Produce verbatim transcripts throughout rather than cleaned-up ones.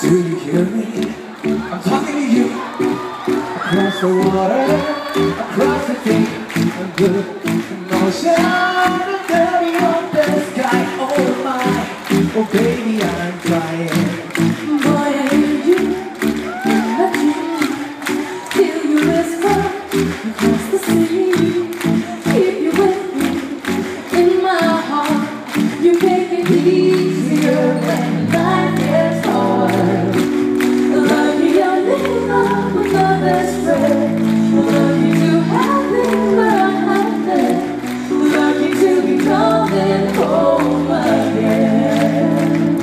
Do you hear me? I'm talking to you. Across the water, across the deep and blue ocean, under the sky. Oh my, oh baby, I'm crying. Boy, I hear you, I you, feel you whisper across the sea. Keep you with me in my heart. You make it easier when life gets hard. Lucky I'm in love with my best friend. Lucky to have been where I have been. Lucky to be coming home again.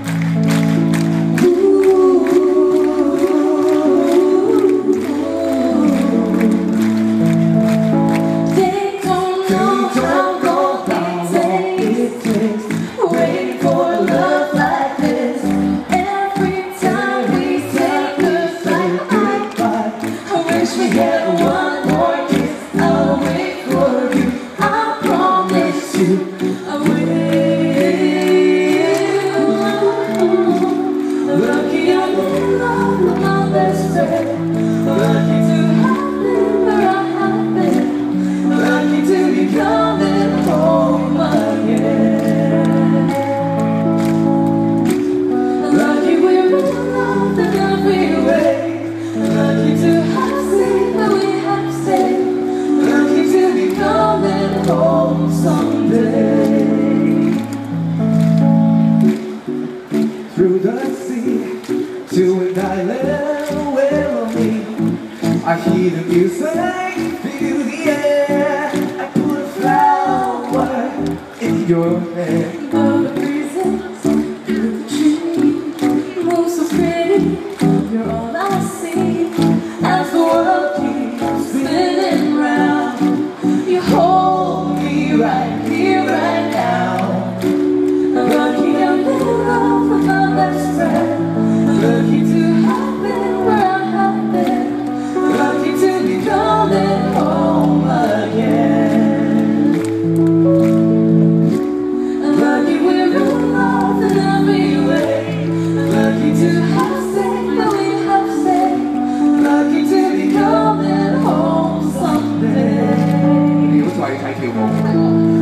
Ooh, they don't know how long it takes, waiting for love like this. Every time we say goodbye, I wish we had one more kiss. I'll wait for you, I promise you I will. Lucky I'm in love with my best friend. Lucky to have been where I have been. Lucky to be coming home again. Lucky we're in love in every way. Lucky to have seen that we have stayed. Lucky to be coming home someday. Through the sea, to an island where lonely, I hear the music, feel the air. I put a flower in your hair. The breezes through the trees move so pretty. You're all I see as the world keeps spinning round. You hold me right here, right now. Lucky I'm in love with my best friend. Lucky to have been where I have been. Lucky to be coming home again. Lucky we're in love in every way. Lucky to have stayed where we have stayed. Lucky to be coming home someday. 你好似話要睇跳舞。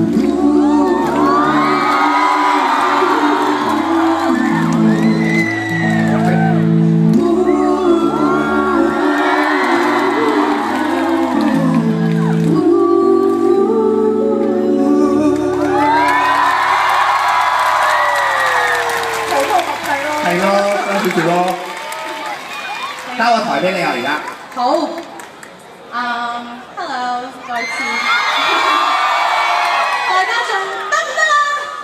係咯，多少少咯。交個台俾你啊！而家。 好。嗯 ，Hello， 再次。大家仲得唔得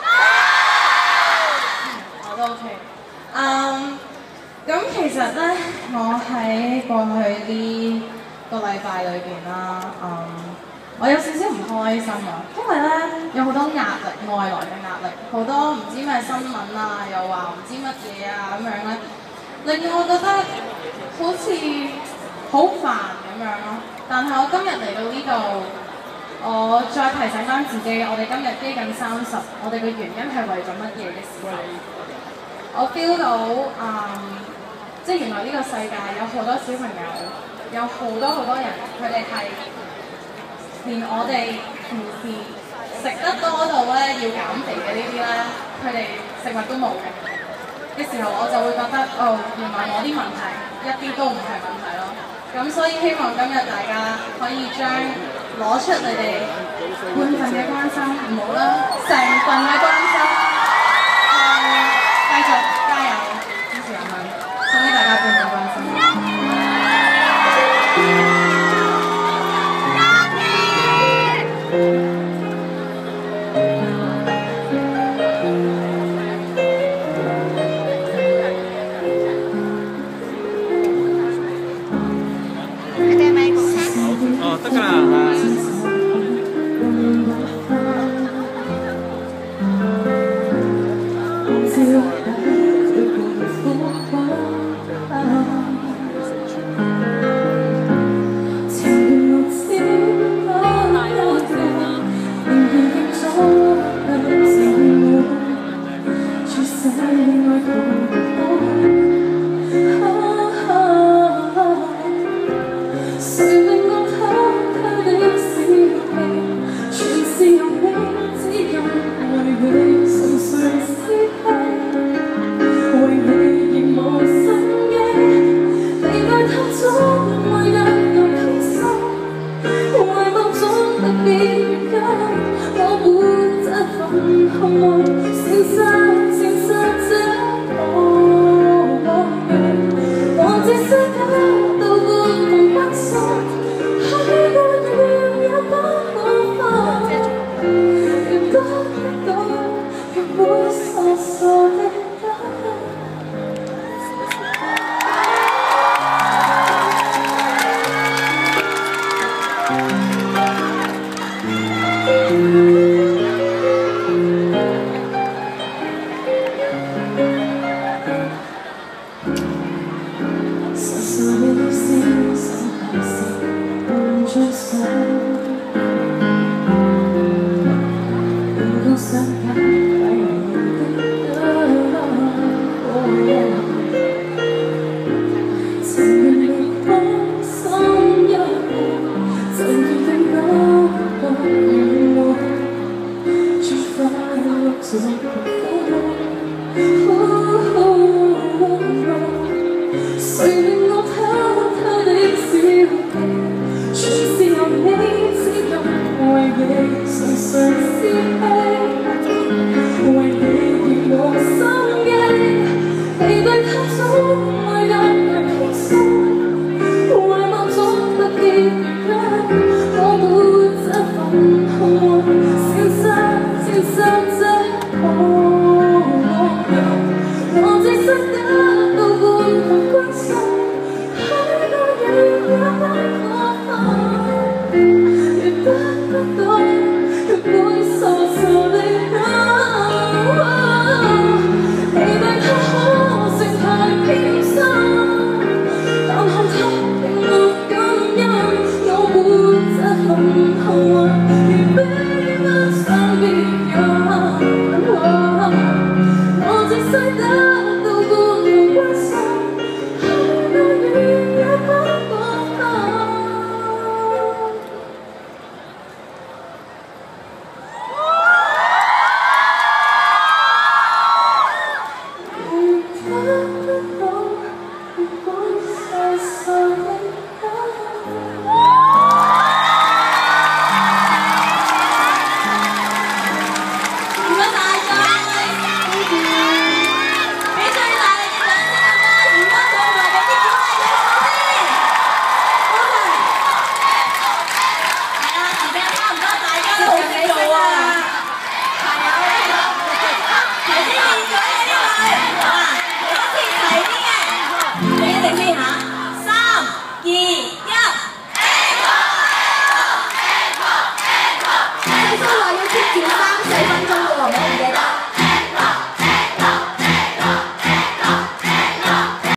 啊？我都 OK。嗯，咁其實咧，我喺過去呢個禮拜裏邊啦，嗯，我有少少唔開心啊，因為咧有好多壓力，外來嘅壓力，好多唔知咩新聞啊，又話唔知乜嘢啊咁樣咧，令我覺得好似好煩咁樣咯。但係我今日嚟到呢度，我再提醒翻自己，我哋今日饑饉三十，我哋嘅原因係為咗乜嘢嘅時候，我 feel 到嗯，即係原來呢個世界有好多小朋友，有好多好多人，佢哋係連我哋平時食得多到咧要減肥嘅呢啲咧，佢哋食物都冇嘅嘅時候，我就會覺得哦，原來我啲問題一啲都唔係問題咯。咁所以希望今日大家可以將攞出你哋半份嘅關心，唔好啦，成份嘅關心，嗯，繼續加油，支持人民，送俾大家半份關心。 哦，得㗎啦。 誰令我偷偷的小氣，全是我你只用為你純粹是氣，為你而我心機，你對他總會讓人偏心，遺忘總不結原因，我沒這份幸運，先生先生這可能，我只識得到半份關心，許多遠也不過分，越得不到越會傻傻地諗，你對他可惜太偏心，但看他並沒感恩，我沒這份幸運，而比不上別人，我只識得